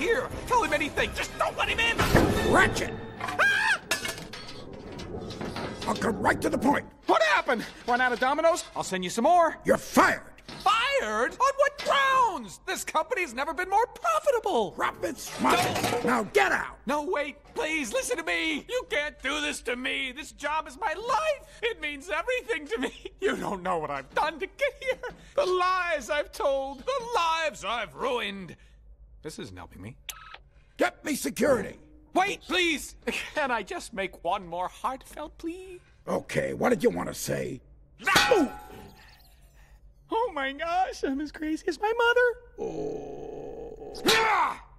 here. Tell him anything. Just don't let him in. Ratchet! I'll come right to the point. What happened? Run out of dominoes? I'll send you some more. You're fired. Fired? On what grounds? This company's never been more profitable. Profits, schmuck. Now get out. No, wait, please, listen to me. You can't do this to me. This job is my life. It means everything to me. You don't know what I've done to get here. The lies I've told. The lives I've ruined. This isn't helping me. Get me security. Wait, please. Can I just make one more heartfelt plea? Okay, what did you want to say? Oh my gosh, I'm as crazy as my mother. Oh. Ah!